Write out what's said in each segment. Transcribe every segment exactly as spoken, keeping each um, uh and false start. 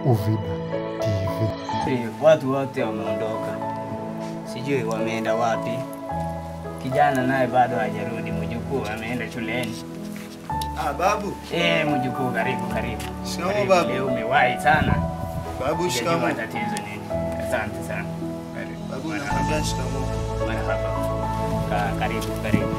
Uvida T V. Hey, watu wote wameondoka, sijui wameenda wapi. Kijana naye bado hajarudi, mjukuu ameenda shuleni. Ah, babu. Eh, mjukuu, karibu karibu. Shikamoo babu. Leo umewahi sana. Babu, shikamoo. Sijui tatizo nini. Asante sana. Karibu. Babu, nakwambia shikamoo. Marhaba. Ka, karibu karibu.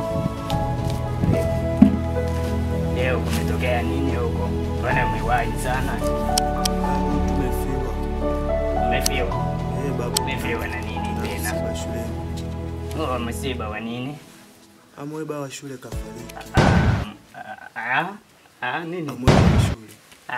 Leo kumetokea nini huko? Bwana umewahi sana. Babu, tumefiwa. Umefiwa? Eh, babu. Umefiwa na nini tena? Msiba shuleni. Oh, msiba wa nini? Amweba wa shule kafariki. Ah, ah, nini? Amweba wa shule.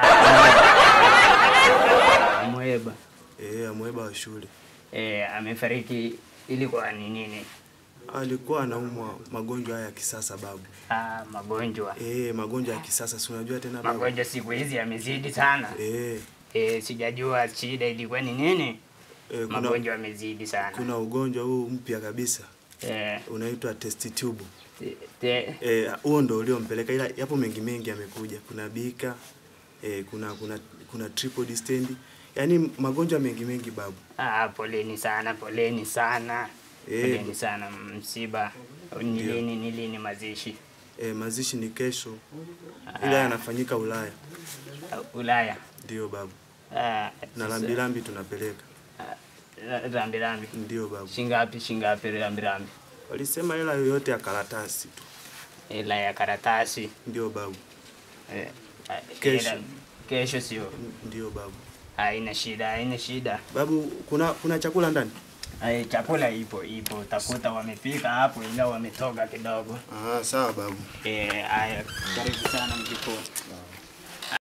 Amweba. Eh, amweba wa shule. Eh, amefariki. Ilikuwa ni nini? Alikuwa anaumwa magonjwa haya ya kisasa babu. Ah, magonjwa. Eh, magonjwa ya kisasa si unajua tena babu. Magonjwa siku hizi yamezidi sana. Eh. Eh, sijajua shida ilikuwa ni nini? Eh, kuna, magonjwa yamezidi sana. Kuna ugonjwa huu mpya kabisa. Eh, unaitwa test tube. te, Eh, huo ndo uliompeleka, ila yapo mengi mengi yamekuja. Kuna bika, eh, kuna kuna kuna triple distend. Yaani magonjwa mengi mengi babu. Ah, poleni sana, poleni sana. Eh, poleni sana msiba. Ni lini ni lini mazishi? Eh, mazishi ni kesho. Ila yanafanyika Ulaya. Uh, Ulaya. Ndio babu. Ah, na lambi lambi tunapeleka. Uh, lambi lambi. Ndio babu. Shingapi shingapi lambi lambi? Walisema hela yoyote ya karatasi tu. Hela ya karatasi. Ndio babu. Eh, kesho. Hela, kesho sio. Ndio babu. Haina shida, haina shida. Babu, kuna kuna chakula ndani? Ai, chakula ipo, ipo. Utakuta wamepika hapo ila wametoka kidogo. Ah, sawa babu. Eh, haya, karibu sana mjukuu.